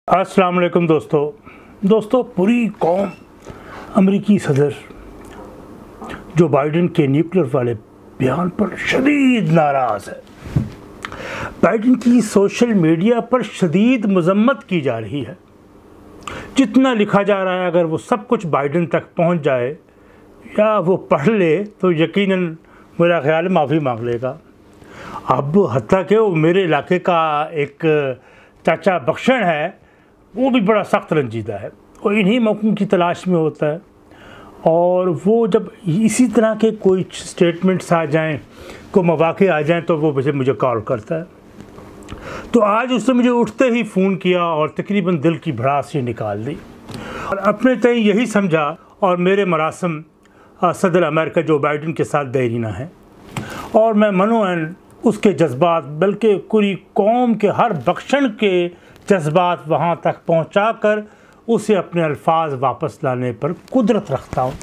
अस्सलाम वालेकुम दोस्तों पूरी कौम अमेरिकी सदर जो बाइडेन के न्यूक्लियर वाले बयान पर शदीद नाराज़ है। बाइडेन की सोशल मीडिया पर शदीद मजम्मत की जा रही है। जितना लिखा जा रहा है, अगर वो सब कुछ बाइडेन तक पहुंच जाए या वो पढ़ ले तो यकीनन मेरा ख्याल माफ़ी मांग लेगा। अब हत्ता कि वो मेरे इलाके का एक चाचा बख्शन है, वो भी बड़ा सख्त रंजीदा है, वो इन्हीं मौक़ों की तलाश में होता है। और वो जब इसी तरह के कोई स्टेटमेंट्स आ जाएं, कोई मौक़े आ जाएं, तो वो मुझे कॉल करता है। तो आज उसने मुझे उठते ही फ़ोन किया और तकरीबन दिल की भड़ास ही निकाल दी और अपने तय यही समझा और मेरे मरासम सदर अमेरिका जो बाइडेन के साथ देरीना है। और मैं मनोअन उसके जज्बात, बल्कि पूरी कौम के हर बख्शन के जज्बात वहाँ तक पहुँचा कर उसे अपने अल्फाज वापस लाने पर कुदरत रखता हूँ।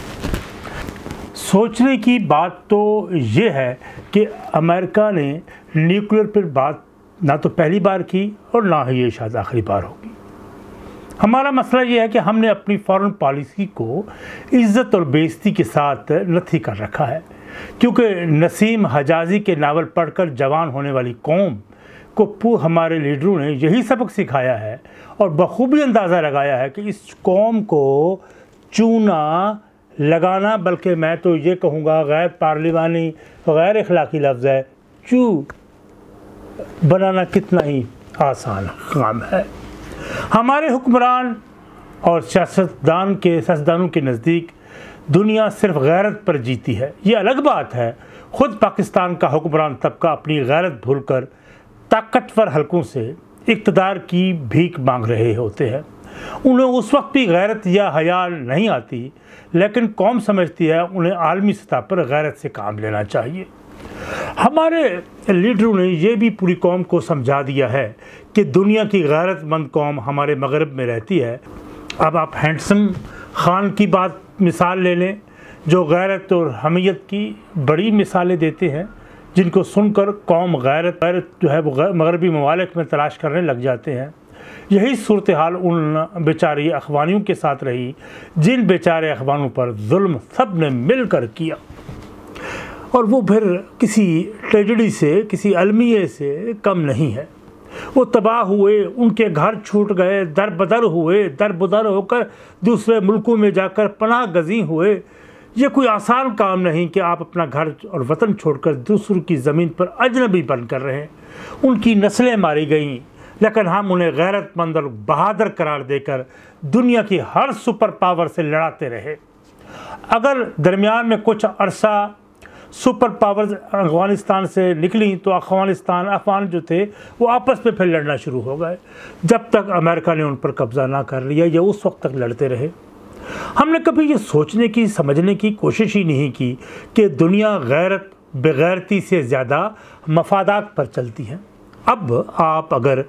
सोचने की बात तो ये है कि अमेरिका ने न्यूक्लियर पर बात ना तो पहली बार की और ना ही ये शायद आखिरी बार होगी। हमारा मसला ये है कि हमने अपनी फॉरेन पॉलिसी को इज़्ज़त और बेइज्जती के साथ नथी कर रखा है, क्योंकि नसीम हजाजी के नावल पढ़कर जवान होने वाली कौम को हमारे लीडरों ने यही सबक सिखाया है और बखूबी अंदाज़ा लगाया है कि इस कौम को चूना लगाना, बल्कि मैं तो ये कहूँगा गैर पार्लिमानी गैर अखलाकी लफ्ज़ है, चू बनाना कितना ही आसान काम है। हमारे हुक्मरान और सियासतदानों के नज़दीक दुनिया सिर्फ गैरत पर जीती है। ये अलग बात है, ख़ुद पाकिस्तान का हुक्मरान तबका अपनी गैरत भूलकर ताकतवर हलकों से इक़्तिदार की भीख मांग रहे होते हैं। उन्हें उस वक्त भी गैरत या हया नहीं आती, लेकिन कौम समझती है उन्हें आलमी सतह पर गैरत से काम लेना चाहिए। हमारे लीडरों ने यह भी पूरी कौम को समझा दिया है कि दुनिया की गैरतमंद कौम हमारे मगरब में रहती है। अब आप हैंडसम खान की बात मिसाल ले लें, जो गैरत और हमीयत की बड़ी मिसालें देते हैं, जिनको सुनकर कौम गैरत जो है वो मगरबी ममालिक में तलाश करने लग जाते हैं। यही सूरत हाल उन बेचारी अखवानियों के साथ रही जिन बेचारे अखवानों पर जुल्म सब ने मिल कर किया, और वो फिर किसी ट्रेजेडी से, किसी अलमिये से कम नहीं है। वो तबाह हुए, उनके घर छूट गए, दर बदर होकर दूसरे मुल्कों में जाकर पनाह गज़ी हुए। ये कोई आसान काम नहीं कि आप अपना घर और वतन छोड़कर दूसरों की ज़मीन पर अजनबी बनकर रहें। उनकी नस्लें मारी गईं, लेकिन हम उन्हें गैरतमंद और बहादुर करार देकर दुनिया की हर सुपर पावर से लड़ाते रहे। अगर दरमियान में कुछ अरसा सुपर पावर्स अफ़गानिस्तान से निकली तो अफ़गान जो थे वो आपस में फिर लड़ना शुरू हो गए। जब तक अमेरिका ने उन पर कब्ज़ा ना कर लिया, ये उस वक्त तक लड़ते रहे। हमने कभी ये सोचने की, समझने की कोशिश ही नहीं की कि दुनिया गैरत बेगैरती से ज़्यादा मफादात पर चलती है। अब आप अगर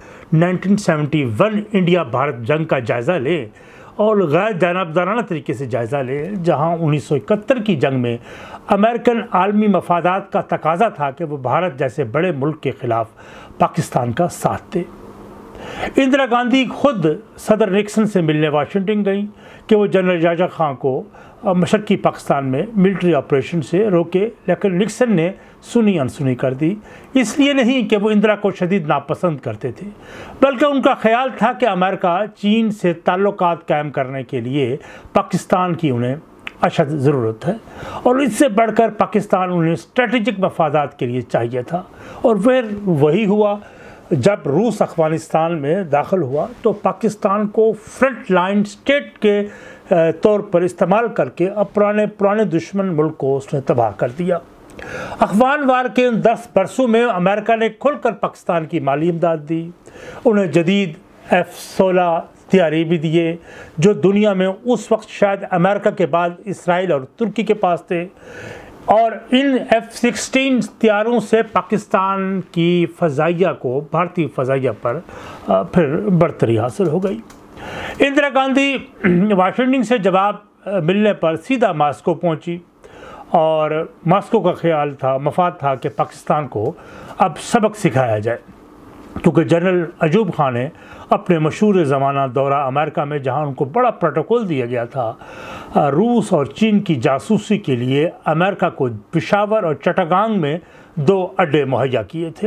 1971 इंडिया भारत जंग का जायज़ा लें और गैर जानबदाराना तरीके से जायज़ा लें, जहां 1971 की जंग में अमेरिकन आलमी मफादात का तकाजा था कि वो भारत जैसे बड़े मुल्क के ख़िलाफ़ पाकिस्तान का साथ दे। इंदिरा गांधी खुद सदर निक्सन से मिलने वाशिंगटन गई कि वो जनरल जाजा खां को मशरक़ी पाकिस्तान में मिलिट्री ऑपरेशन से रोके, लेकिन निक्सन ने सुनी अनसुनी कर दी। इसलिए नहीं कि वो इंदिरा को शदीद नापसंद करते थे, बल्कि उनका ख्याल था कि अमेरिका चीन से ताल्लुकात कायम करने के लिए पाकिस्तान की उन्हें अशद ज़रूरत है, और इससे बढ़कर पाकिस्तान उन्हें स्ट्रेटजिक मफादात के लिए चाहिए था। और फिर वही हुआ, जब रूस अफ़गानिस्तान में दाखिल हुआ तो पाकिस्तान को फ्रंट लाइन स्टेट के तौर पर इस्तेमाल करके अब पुराने दुश्मन मुल्क को उसने तबाह कर दिया। अफ़गान वार के 10 बरसों में अमेरिका ने खुलकर पाकिस्तान की माली इमदाद दी, उन्हें जदीद F-16 हथियार भी दिए, जो दुनिया में उस वक्त शायद अमेरिका के बाद इसराइल और तुर्की के पास थे। और इन F-16 हथियारों से पाकिस्तान की फ़ज़ाइया को, भारतीय फ़ज़ाइया पर फिर बढ़तरी हासिल हो गई। इंदिरा गांधी वाशिंगटन से जवाब मिलने पर सीधा मास्को पहुंची, और मास्को का ख्याल था, मफाद था कि पाकिस्तान को अब सबक सिखाया जाए। क्योंकि जनरल अयूब खान ने अपने मशहूर ज़माना दौरा अमेरिका में, जहां उनको बड़ा प्रोटोकॉल दिया गया था रूस और चीन की जासूसी के लिए, अमेरिका को पेशावर और चट्टागांग में 2 अड्डे मुहैया किए थे।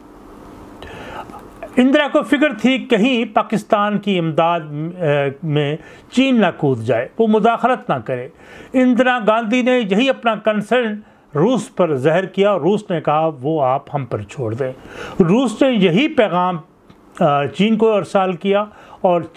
इंदिरा को फिक्र थी कहीं पाकिस्तान की इमदाद में चीन ना कूद जाए, वो मुदाखलत ना करे। इंदिरा गांधी ने यही अपना कंसर्न रूस पर ज़ाहिर किया और रूस ने कहा वो आप हम पर छोड़ दें। रूस ने यही पैगाम चीन को अरसाल किया और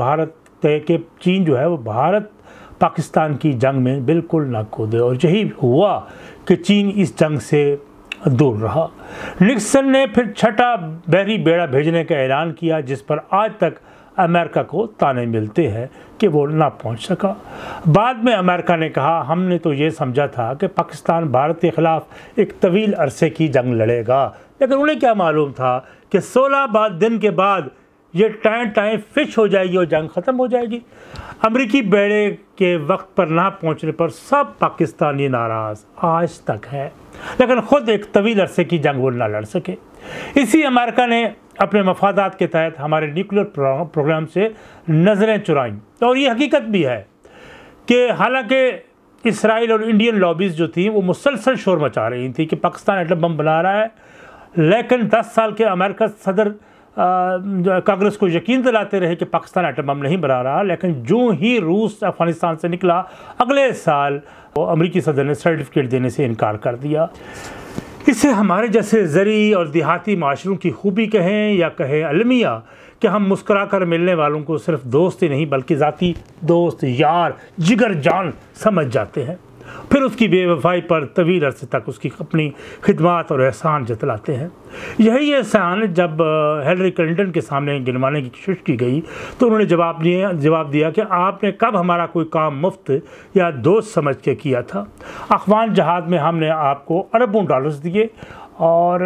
चीन जो है वो भारत पाकिस्तान की जंग में बिल्कुल ना कूदे, और यही हुआ कि चीन इस जंग से दूर रहा। निक्सन ने फिर छठा बहरी बेड़ा भेजने का ऐलान किया, जिस पर आज तक अमेरिका को ताने मिलते हैं कि वो ना पहुंच सका। बाद में अमेरिका ने कहा हमने तो ये समझा था कि पाकिस्तान भारत के ख़िलाफ़ एक तवील अरसे की जंग लड़ेगा, लेकिन उन्हें क्या मालूम था कि 16 दिन के बाद ये टाइम फिश हो जाएगी और जंग ख़त्म हो जाएगी। अमेरिकी बेड़े के वक्त पर ना पहुंचने पर सब पाकिस्तानी नाराज़ आज तक है, लेकिन ख़ुद एक तवील अरसे की जंग वो ना लड़ सके। इसी अमेरिका ने अपने मफादात के तहत हमारे न्यूक्लियर प्रोग्राम से नज़रें चुराईं, और ये हकीकत भी है कि हालांकि इसराइल और इंडियन लॉबीज़ जो थी वो मुसलसल शोर मचा रही थी कि पाकिस्तान एटम बम बना रहा है, लेकिन 10 साल के अमेरिका सदर कांग्रेस को यकीन दिलाते रहे कि पाकिस्तान एटम बम नहीं बना रहा। लेकिन जो ही रूस अफ़गानिस्तान से निकला, अगले साल अमेरिकी सदर ने सर्टिफिकेट देने से इनकार कर दिया। इससे हमारे जैसे ज़री और देहाती माशरों की खूबी कहें या कहें अलमिया कि हम मुस्कुरा कर मिलने वालों को सिर्फ दोस्त ही नहीं बल्कि ज़ाती दोस्त, यार, जिगर जान समझ जाते हैं, फिर उसकी बेवफाई पर तवील अरसे तक उसकी अपनी खिदमत और एहसान जतलाते हैं। यही एहसान जब हिलरी क्लिंटन के सामने गिनवाने की कोशिश की गई तो उन्होंने जवाब दिया कि आपने कब हमारा कोई काम मुफ्त या दोस्त समझ के किया था। अफगान जहाद में हमने आपको अरबों डॉलर्स दिए और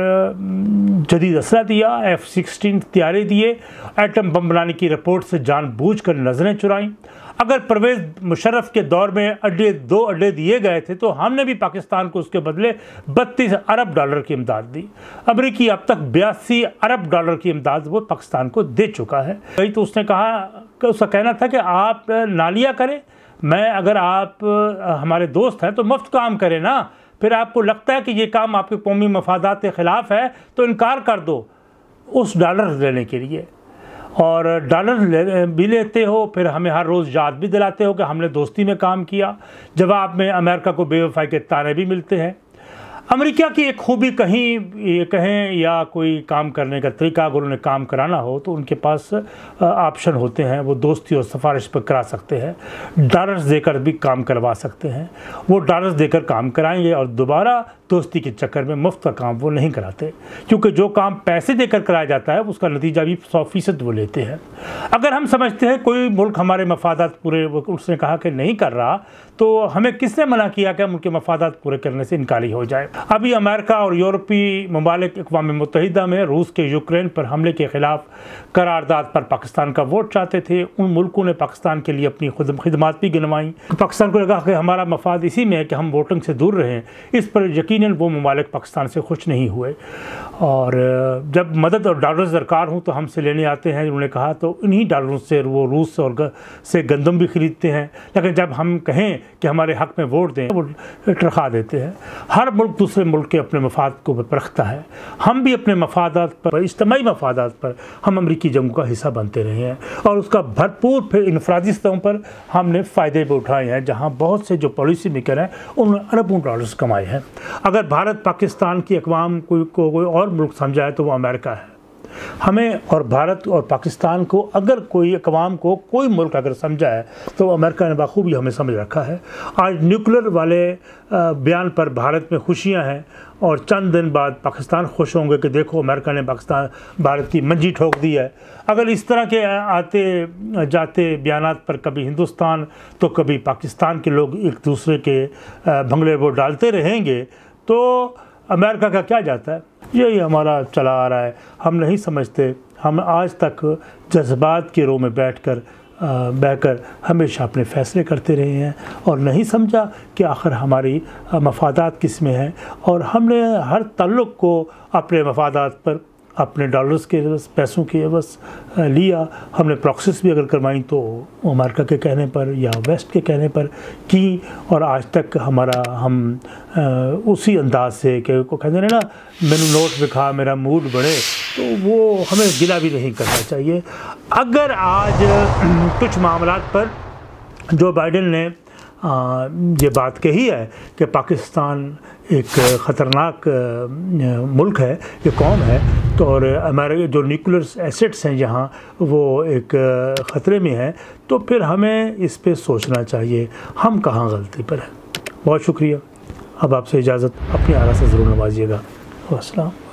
जदीद असला दिया, F-16 तैयारी दिए, एटम बम बनाने की रिपोर्ट से जानबूझकर नज़रें चुराईं। अगर परवेज़ मुशर्रफ के दौर में 2 अड्डे दिए गए थे तो हमने भी पाकिस्तान को उसके बदले 32 अरब डॉलर की इमदाद दी। अमेरिकी अब तक 82 अरब डॉलर की इमदाद वो पाकिस्तान को दे चुका है। कहीं तो उसने कहा कि उसका कहना था कि आप ना लिया करें, अगर आप हमारे दोस्त हैं तो मुफ्त काम करें ना, फिर आपको लगता है कि ये काम आपके कौमी मफादात के ख़िलाफ़ है तो इनकार कर दो उस डॉलर लेने के लिए, और डॉलर भी लेते हो, फिर हमें हर रोज़ याद भी दिलाते हो कि हमने दोस्ती में काम किया। जवाब में अमेरिका को बेवफाई के ताने भी मिलते हैं। अमेरिका की एक खूबी कहें या कोई काम करने का तरीका, अगर उन्हें काम कराना हो तो उनके पास ऑप्शन होते हैं, वो दोस्ती और सिफारिश पर करा सकते हैं, डॉलर्स देकर भी काम करवा सकते हैं। वो डॉलर्स देकर काम कराएंगे और दोबारा दोस्ती के चक्कर में मुफ्त का काम वो नहीं कराते, क्योंकि जो काम पैसे देकर कराया जाता है उसका नतीजा भी 100% वो लेते हैं। अगर हम समझते हैं कोई मुल्क हमारे मफादात पूरे, उसने कहा कि नहीं कर रहा, तो हमें किसने मना किया कि हम उनके मफादात पूरे करने से इनकारी हो जाए। अभी अमेरिका और यूरोपीय ममालिक अक़वाम मुत्तहिदा में रूस के यूक्रेन पर हमले के ख़िलाफ़ करारदाद पर पाकिस्तान का वोट चाहते थे। उन मुल्कों ने पाकिस्तान के लिए अपनी खिदमत भी गिनवाई। पाकिस्तान को लगा कि हमारा मफाद इसी में है कि हम वोटिंग से दूर रहें। इस पर यकीनन वो ममालिक पाकिस्तान से खुश नहीं हुए, और जब मदद और डॉलर्स दरकार हों तो हमसे लेने आते हैं, उन्होंने कहा, तो इन्हीं डॉलरों से वो रूस से गंदम भी ख़रीदते हैं। लेकिन जब हम कहें कि हमारे हक़ में वोट दें, वो टरखा देते हैं। हर मुल्क दूसरे मुल्क के अपने मफाद को परखता है। हम भी अपने मफादात पर, इज्तिमाई मफादात पर हम अमरीकी जंगों का हिस्सा बनते रहे हैं, और उसका भरपूर फिर इनफरादी सतहों पर हमने फ़ायदे भी उठाए हैं, जहाँ बहुत से जो पॉलिसी मेकर हैं उन्होंने अरबों डॉलर्स कमाए हैं। अगर भारत पाकिस्तान की अक़वाम को कोई और मुल्क समझा है तो वो अमेरिका है। हमें और भारत और पाकिस्तान को अगर कोई अक़वाम को कोई मुल्क अगर समझा है तो अमेरिका ने बखूबी हमें समझ रखा है। आज न्यूक्लियर वाले बयान पर भारत में खुशियां हैं, और चंद दिन बाद पाकिस्तान खुश होंगे कि देखो अमेरिका ने भारत की मंजी ठोक दी है। अगर इस तरह के आते जाते बयानात पर कभी हिंदुस्तान तो कभी पाकिस्तान के लोग एक दूसरे के भंगड़े वो डालते रहेंगे तो अमेरिका का क्या जाता है। यही हमारा चला आ रहा है। हम नहीं समझते, हम आज तक जज्बात के रो में बहकर हमेशा अपने फ़ैसले करते रहे हैं, और नहीं समझा कि आखिर हमारी मफादात किस में हैं, और हमने हर ताल्लुक़ को अपने मफादात पर अपने डॉलर्स के पैसों के बस लिया। हमने प्रॉक्सीज भी अगर करवाई तो अमेरिका के कहने पर या वेस्ट के कहने पर की, और आज तक हम उसी अंदाज से कि को कहते हैं ना, मैंने नोट दिखा मेरा मूड बढ़े, तो वो हमें गिला भी नहीं करना चाहिए। अगर आज कुछ मामलात पर जो बाइडेन ने ये बात कही है कि पाकिस्तान एक ख़तरनाक मुल्क है, ये कौम है, तो और हमारे जो न्यूक्लियर एसेट्स हैं यहाँ वो एक ख़तरे में है, तो फिर हमें इस पे सोचना चाहिए हम कहाँ गलती पर हैं। बहुत शुक्रिया। अब आपसे इजाज़त, अपनी आरा से ज़रूर नवाजिएगा। अस्सलाम।